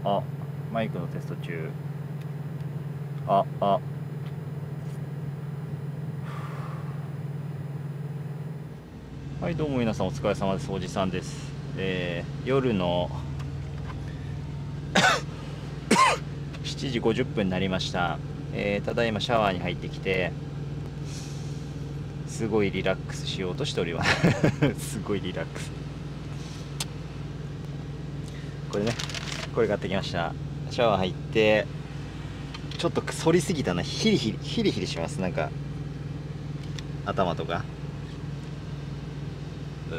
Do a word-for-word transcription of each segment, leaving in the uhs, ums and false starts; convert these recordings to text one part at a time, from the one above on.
あ、マイクのテスト中。ああはい、どうも皆さんお疲れ様です。おじさんです。えー、夜のしちじごじゅっぷんになりました。えー、ただいまシャワーに入ってきてすごいリラックスしようとしておりますすごいリラックス。これね、これ買ってきました。シャワー入ってちょっと反りすぎたな。ヒリヒリヒリヒリします。なんか頭とか。うん、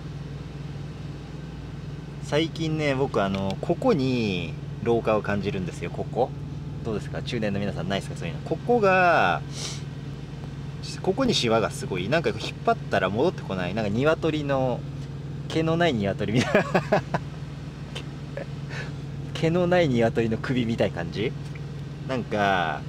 最近ね、僕あのここに老化を感じるんですよ。ここどうですか、中年の皆さん、ないですか、そういうの。ここがここにシワがすごい、なんか引っ張ったら戻ってこない、なんか鶏の毛のない鶏みたいな毛のない鶏の首みたいな感じ。なんか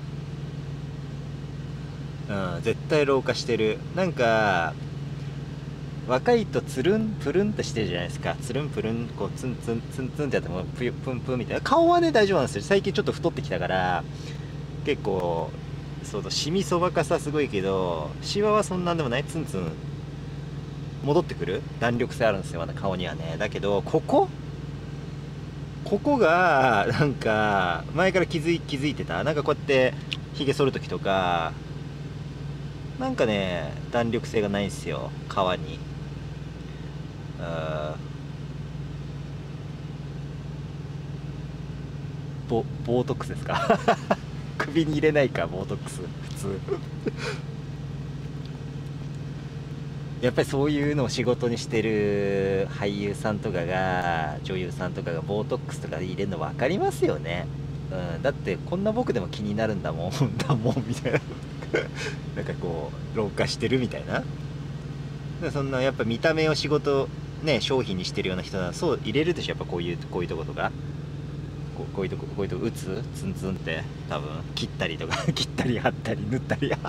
うん、絶対老化してる。なんか若いとつるんプルンってしてるじゃないですか。つるんプルン、こうツンツンツンツンってやってもププンプンみたいな。顔はね大丈夫なんですよ。最近ちょっと太ってきたから結構そうだ、シミそばかさすごいけどシワはそんなんでもない。ツンツン戻ってくる弾力性あるんですよ、まだ顔にはね。だけどここここがなんか前から気づい気づいてた。なんかこうやってひげ剃るときとかなんかね弾力性がないんですよ、皮に。あボボートックスですか首に入れないか、ボートックス普通やっぱりそういうのを仕事にしてる俳優さんとかが女優さんとかがボートックスとかで入れるの分かりますよね。うん、だってこんな僕でも気になるんだもんだもんみたいななんかこう老化してるみたいな。そんなやっぱ見た目を仕事ね商品にしてるような人はそう入れるでしょ。やっぱこういうこういうとことかこうこういうとここういうとこ打つツンツンって多分切ったりとか切ったり貼ったり塗ったり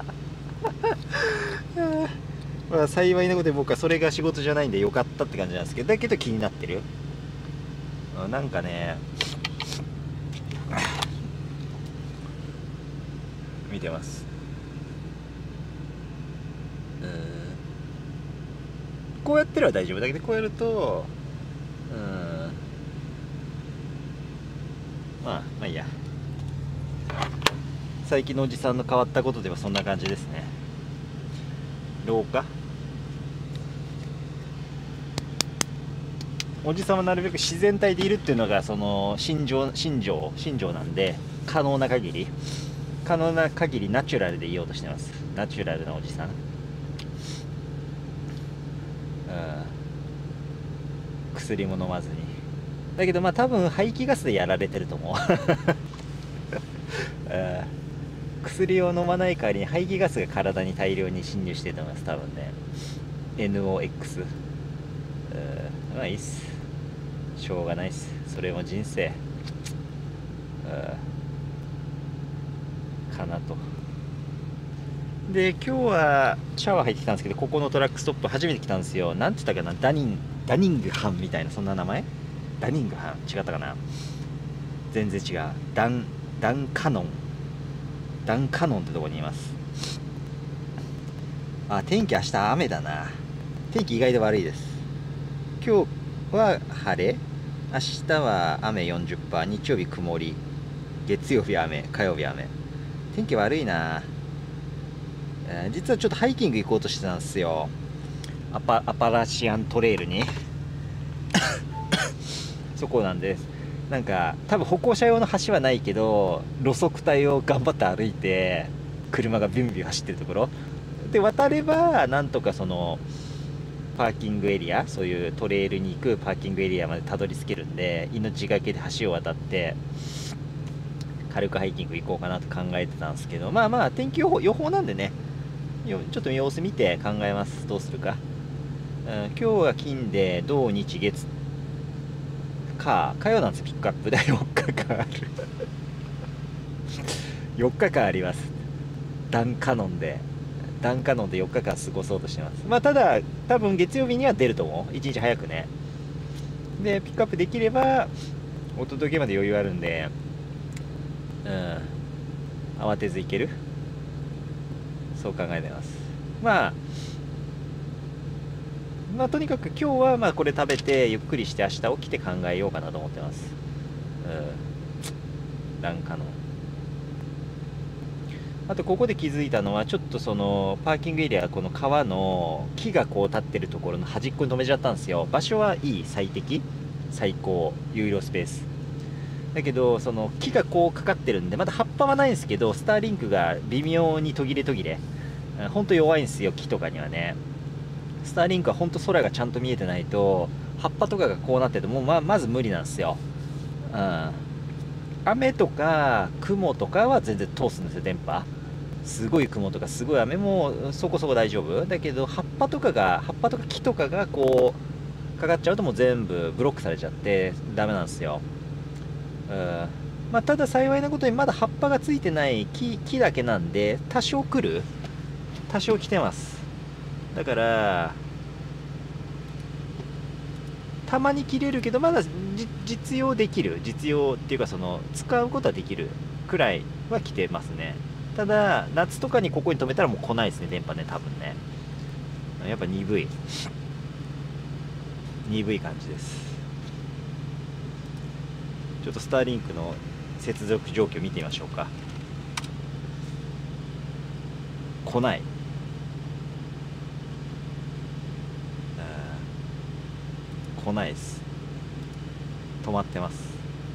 まあ幸いなことで僕はそれが仕事じゃないんでよかったって感じなんですけど、だけど気になってる。なんかね見てます。うんこうやってるは大丈夫だけど、こうやるとうんまあまあいいや。最近のおじさんの変わったことではそんな感じですね。老化、おじさんはなるべく自然体でいるっていうのがその心情心情心情なんで、可能な限り可能な限りナチュラルでいようとしてます。ナチュラルなおじさん。うん、薬も飲まずに。だけどまあ多分排気ガスでやられてると思う薬を飲まない代わりに排気ガスが体に大量に侵入してると思います、多分ね。 エヌオーエックス。 まあいいっす、しょうがないっす、それも人生かなと。で今日はシャワー入ってきたんですけど、ここのトラックストップ初めて来たんですよ。なんて言ったかな、ダニンダニングハンみたいな、そんな名前。ダニングハン違ったかな。全然違う。ダンダンカノンダンカノンってとこにいます。あ、天気明日雨だな。天気意外と悪いです。今日は晴れ、明日は雨 よんじゅっパーセント、日曜日曇り、月曜日雨、火曜日雨。天気悪いな。えー、実はちょっとハイキング行こうとしてたんですよ。アパアパラシアントレイルにそこなんです。なんか多分歩行者用の橋はないけど路側帯を頑張って歩いて車がビュンビュン走ってるところで渡ればなんとかそのパーキングエリア、そういうトレイルに行くパーキングエリアまでたどり着けるんで、命がけで橋を渡って軽くハイキング行こうかなと考えてたんですけど、まあまあ天気予報予報なんでね、ちょっと様子見て考えます、どうするか。うん、今日は金で土日月火火曜なんですよ、ピックアップでよっかかんあるよっかかんあります。ダンカノンでダンカノンでよっかかん過ごそうとしてます。まあただ多分月曜日には出ると思う、いちにち早くね。でピックアップできればお届けまで余裕あるんで、うん慌てずいける、そう考えてます。まあまあとにかく今日はまあこれ食べてゆっくりして明日起きて考えようかなと思ってます。うんなんかのあとここで気づいたのは、ちょっとそのパーキングエリア、この川の木がこう立ってるところの端っこに止めちゃったんですよ。場所はいい、最適、最高有料スペースだけど、その木がこうかかってるんで、まだ葉っぱはないんですけど、スターリンクが微妙に途切れ途切れ、ほんと弱いんですよ、木とかにはね。スターリンクはほんと空がちゃんと見えてないと、葉っぱとかがこうなってても、ままず無理なんですよ。うん雨とか雲とかは全然通すんですよ、電波。すごい雲とかすごい雨もそこそこ大丈夫だけど、葉っぱとかが葉っぱとか木とかがこうかかっちゃうと、もう全部ブロックされちゃってダメなんですよ。うんまあ、ただ幸いなことにまだ葉っぱがついてない木木だけなんで、多少来る多少来てます。だからたまに切れるけど、まだ実用できる、実用っていうか、その使うことはできるくらいは来てますね。ただ夏とかにここに止めたらもう来ないですね、電波ね、多分ね。やっぱ鈍い鈍い感じです。ちょっとスターリンクの接続状況見てみましょうか。来ない。来ないです。止まってます。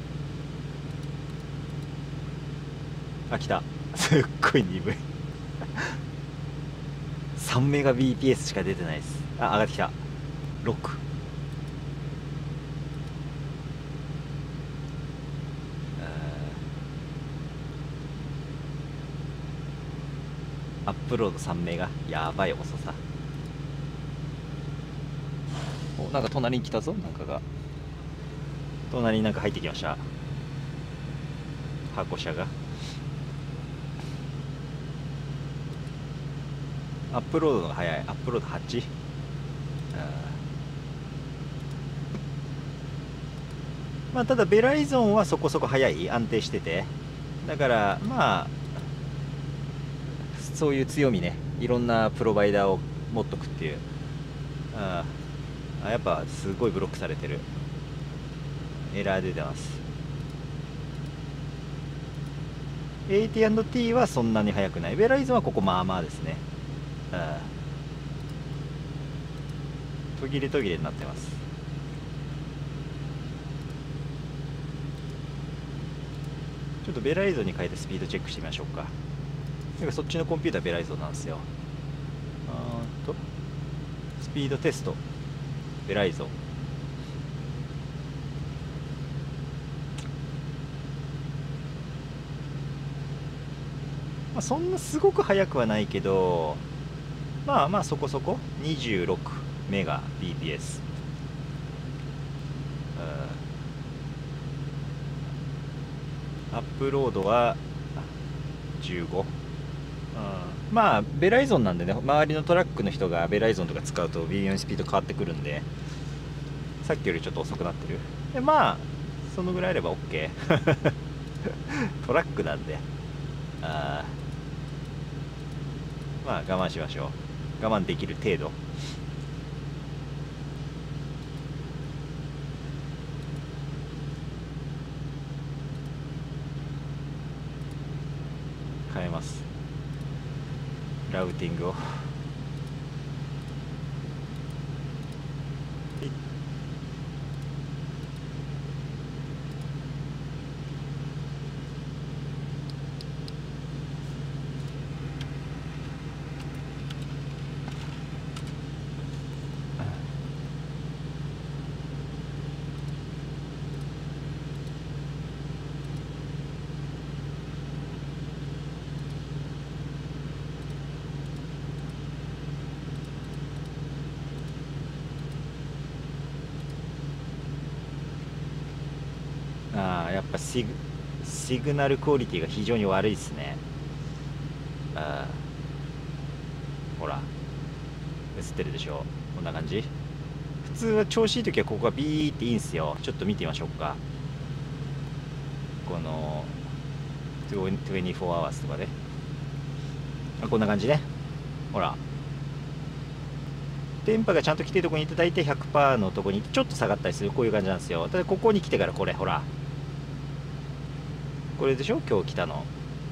あ、来た。すっごい鈍いさんメガ ビーピーエス しか出てないです。あ、上がってきた。ろく。アップロードさんメガ、やばい遅さ。お、なんか隣に来たぞ、なんかが。隣になんか入ってきました。箱車が。アップロードが早い。アップロードはち。まあただベライゾンはそこそこ早い、安定してて、だからまあそういう強みね、いろんなプロバイダーを持っとくっていう。ああやっぱすごいブロックされてる。エラー出てます。 エーティーアンドティー はそんなに速くない。ベライゾンはここまあまあですね。ああ途切れ途切れになってます。ちょっとベライゾンに変えてスピードチェックしてみましょうか。なんかそっちのコンピューターベライゾンなんですよ。あーとスピードテストベライゾン。まあ、そんなすごく速くはないけど、まあまあそこそこにじゅうろくメガ ビーピーエス。アップロードはじゅうご。まあベライゾンなんでね、周りのトラックの人がベライゾンとか使うと微妙にスピード変わってくるんで、さっきよりちょっと遅くなってる。でまあそのぐらいあれば OK トラックなんで、あまあ我慢しましょう。我慢できる程度。変えます、ラウティングを。ああやっぱシグシグナルクオリティが非常に悪いですね。あほら映ってるでしょ、こんな感じ。普通は調子いい時はここがビーっていいんすよ。ちょっと見てみましょうか。 このにじゅうよじかんアワーズとかで、あ、こんな感じね。ほら電波がちゃんと来てるところにいて大体 ひゃくパーセント のところにちょっと下がったりする、こういう感じなんですよ。ただここに来てからこれほらこれでしょ今日来たの。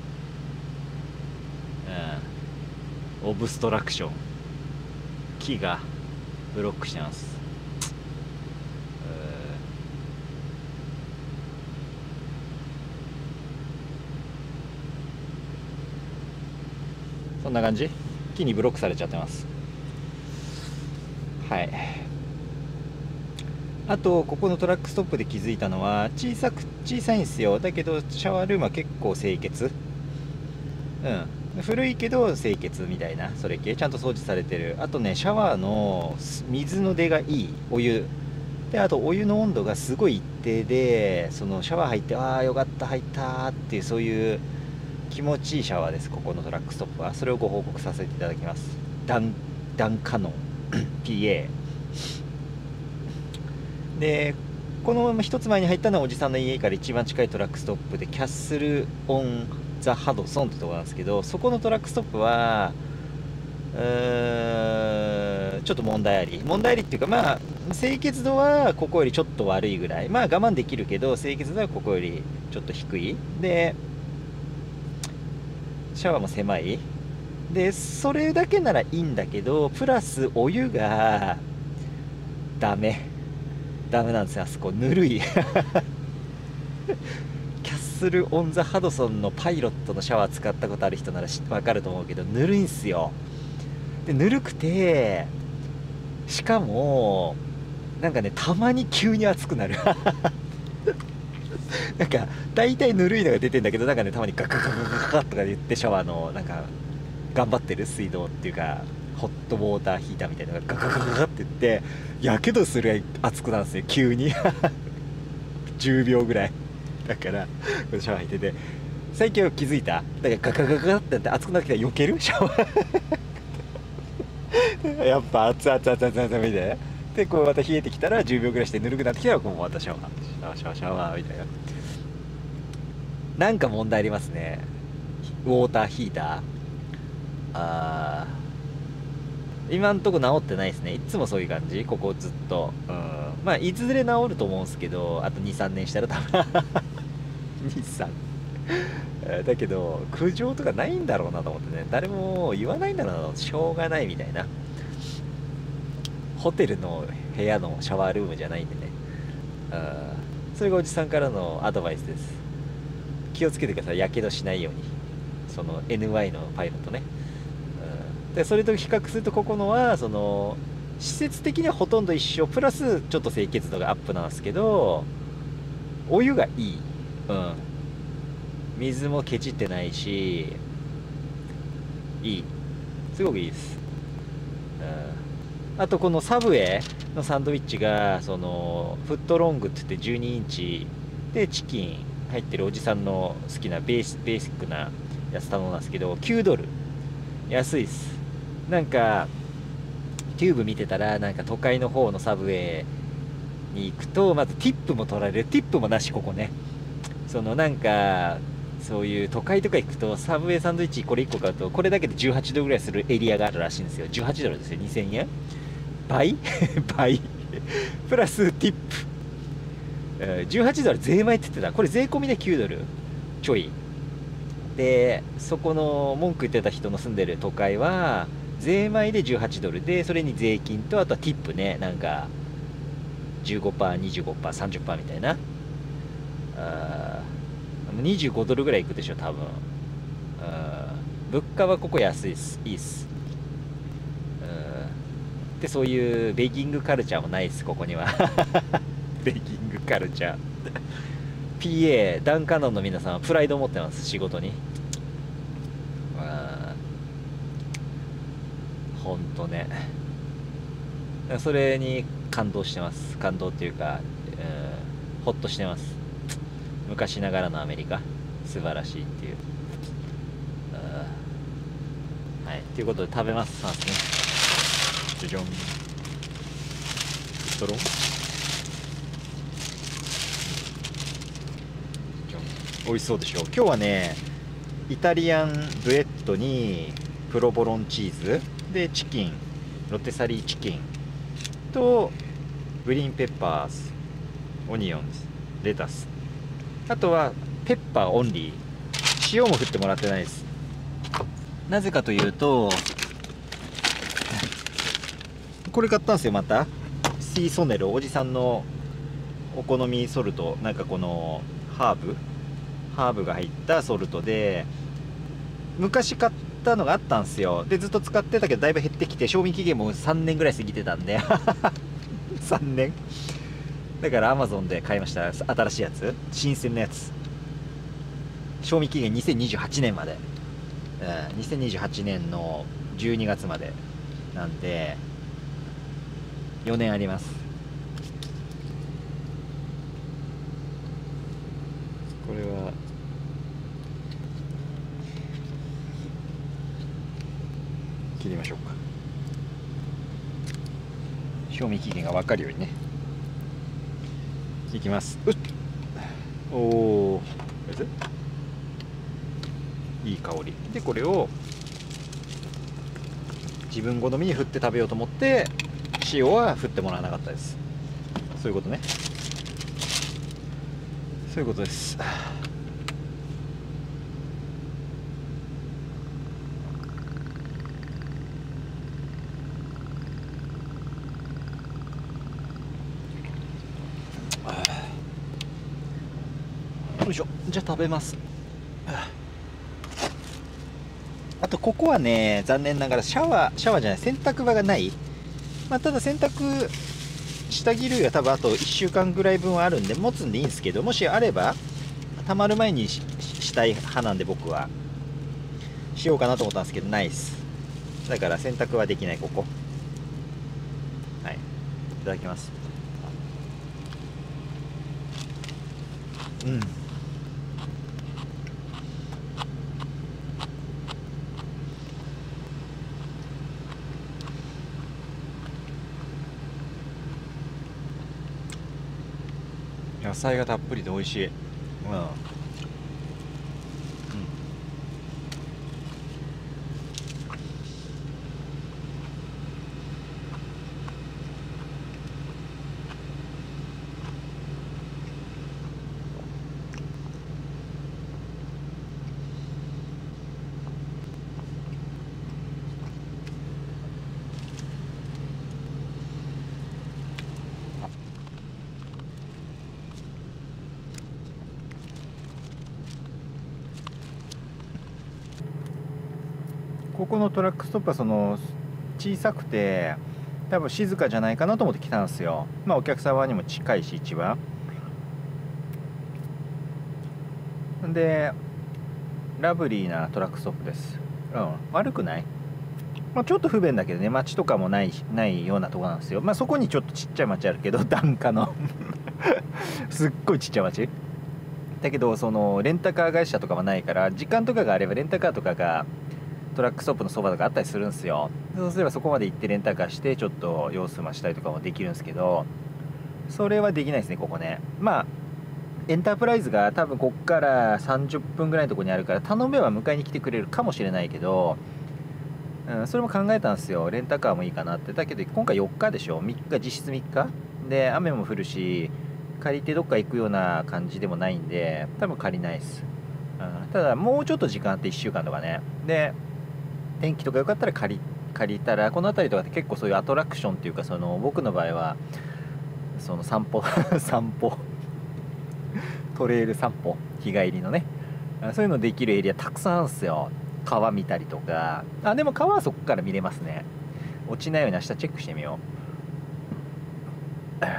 うん、オブストラクション、木がブロックしてます。そんな感じ、木にブロックされちゃってます。はい。あとここのトラックストップで気づいたのは、小さく小さいんですよ。だけどシャワールームは結構清潔。うん、古いけど清潔みたいな、それ系ちゃんと掃除されてる。あとね、シャワーの水の出がいい、お湯で、あとお湯の温度がすごい一定で、そのシャワー入ってああよかった入ったっていう、そういう気持ちいいシャワーです、ここのトラックストップは。それをご報告させていただきます。ダンダンカノンピーエー で、この一つ前に入ったのはおじさんの家から一番近いトラックストップで、キャッスル・オン・ザ・ハドソンってとこなんですけど、そこのトラックストップはうーんちょっと問題あり問題ありっていうか、まあ清潔度はここよりちょっと悪いぐらい、まあ我慢できるけど清潔度はここよりちょっと低いで、シャワーも狭いで、それだけならいいんだけど、プラスお湯がダメダメなんですよ、あそこぬるいキャッスル・オン・ザ・ハドソンのパイロットのシャワー使ったことある人なら分かると思うけど、ぬるいんすよ。でぬるくて、しかもなんかね、たまに急に熱くなるなんか大体ぬるいのが出てんだけど、なんかね、たまにガガガガガガとか言って、シャワーのなんか頑張ってる水道っていうかホットウォーターヒーターみたいなのがガガガガガって言ってやけどするぐらい熱くなるんですよ、急にじゅうびょうぐらい。だからシャワー入ってて、最近は気づいた。だからガガガガガってなって熱くなってきたら避けるシャワーやっぱ熱々熱々熱々みたいな。でこうまた冷えてきたらじゅうびょうぐらいしてぬるくなってきたら、こうまたシャワーシャワーシャワーシャワーみたいな。なんか問題ありますね、ウォーターヒーター。あー、今んとこ治ってないですね。いつもそういう感じ、ここずっと。うん、まあいずれ治ると思うんですけど、あとにさんねんしたら多分にさんだけど苦情とかないんだろうなと思ってね、誰も言わないんだろうな、しょうがないみたいな。ホテルの部屋のシャワールームじゃないんでね。あ、それがおじさんからのアドバイスです。気をつけてください、やけどしないように。その エヌワイ のパイロットね。でそれと比較すると、ここのはその施設的にはほとんど一緒、プラスちょっと清潔度がアップなんですけど、お湯がいい。うん、水もケチってないし、いい、すごくいいです。うん、あとこのサブウェイのサンドイッチが、そのフットロングって言ってじゅうにインチでチキン入ってるおじさんの好きなベースベーシックなやつ頼んだんですけど、きゅうドル、安いっす。なんかテューブ見てたら、なんか都会の方のサブウェイに行くとまずティップも取られる。ティップもなし、ここね。そのなんかそういう都会とか行くと、サブウェイサンドイッチこれいっこ買うとこれだけでじゅうはちドルぐらいするエリアがあるらしいんですよ。じゅうはちドルですよ、にせんえん、倍倍プラスティップ、じゅうはちドル税前って言ってた。これ税込みできゅうドルちょいで、そこの文句言ってた人の住んでる都会は税前でじゅうはちドルで、それに税金とあとはティップね、なんか じゅうごパーセント、にじゅうごパーセント、さんじゅっパーセント みたいな。あにじゅうごドルぐらいいくでしょ多分。あ、物価はここ安いっす、いいっす。でそういうベギングカルチャーもないです、ここにはベギングカルチャーピーエー ダンカノンの皆さんはプライドを持ってます、仕事に。あ、ほんとね、それに感動してます。感動っていうか、うん、ほっとしてます。昔ながらのアメリカ素晴らしいっていう。はい、ということで食べますますね。じゃじゃん、ストロン、じゃじゃん。 美味しそうでしょ。今日はねイタリアンブレッドにプロボロンチーズでチキン、ロテサリーチキンとグリーンペッパーズ、オニオンズ、レタス、あとはペッパーオンリー、塩も振ってもらってないです。なぜかというとこれ買ったんですよ。またシーソネル、おじさんのお好みソルト、なんかこのハーブハーブが入ったソルトで、昔買ったのがあったんですよ。でずっと使ってたけどだいぶ減ってきて、賞味期限もさんねんぐらい過ぎてたんでさんねんだからアマゾンで買いました。新しいやつ、新鮮なやつ、賞味期限にせんにじゅうはちねんまで、うん、にせんにじゅうはちねんのじゅうにがつまでなんでよねんあります。これは切りましょうか。賞味期限が分かるようにね。いきます。うっ、おお、いい香りで、これを自分好みに振って食べようと思って塩は振ってもらわなかったです。そういうことね、そういうことです。よいしょ、じゃあ食べます。あとここはね、残念ながらシャワーシャワーじゃない、洗濯場がない。まあ、ただ洗濯下着類は多分あといっしゅうかんぐらい分はあるんで持つんでいいんですけど、もしあればたまる前に し, したい派なんで、僕はしようかなと思ったんですけどないっす。だから洗濯はできない。ここ、はい、いただきます。うん、野菜がたっぷりで美味しい。うん、ここのトラックストップはその小さくて多分静かじゃないかなと思って来たんですよ。まあお客様にも近いし一番でラブリーなトラックストップです。うん、悪くない。まあ、ちょっと不便だけどね、街とかもないないようなとこなんですよ。まあそこにちょっとちっちゃい町あるけど、檀家のすっごいちっちゃい町だけど、そのレンタカー会社とかもないから、時間とかがあればレンタカーとかがトラックストップのそばとかあったりするんですよ。そうすればそこまで行ってレンタカーしてちょっと様子増したりとかもできるんですけど、それはできないですねここね。まあエンタープライズが多分こっからさんじゅっぷんぐらいのところにあるから、頼めば迎えに来てくれるかもしれないけど、うん、それも考えたんですよ。レンタカーもいいかなって。だけど今回よっかでしょ。みっか、実質みっかで雨も降るし、借りてどっか行くような感じでもないんで多分借りないです。うん、ただもうちょっと時間あっていっしゅうかんとかね。で天気とか良かったら借り借りたら、この辺りとかって結構そういうアトラクションっていうか、その僕の場合はその散歩散歩トレイル散歩、日帰りのね、そういうのできるエリアたくさんあるんですよ。川見たりとか。あ、でも川はそこから見れますね。落ちないように明日チェックしてみよう。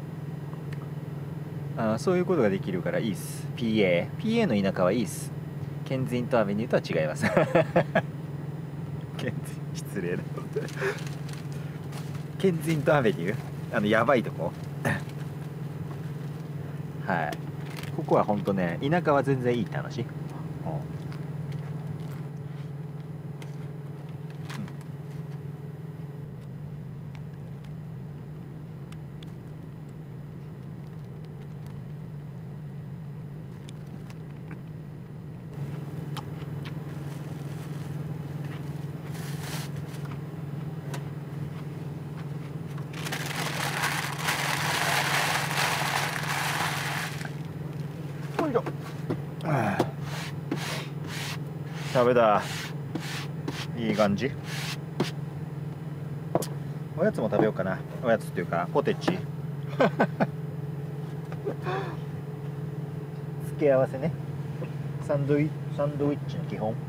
あ、そういうことができるからいいっす。 ピーエー ピーエー の田舎はいいっす。ケンジントンアベニューとは違いますケンジン失礼なケンジントンアベニュー、あのやばいとこはい、ここはほんとね、田舎は全然いいって話。うん、 食べた。いい感じ。おやつも食べようかな。おやつっていうかポテチ付け合わせね。サンドイサンドイッチの基本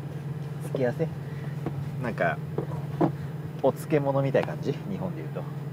付け合わせ、なんかお漬物みたいな感じ、日本でいうと。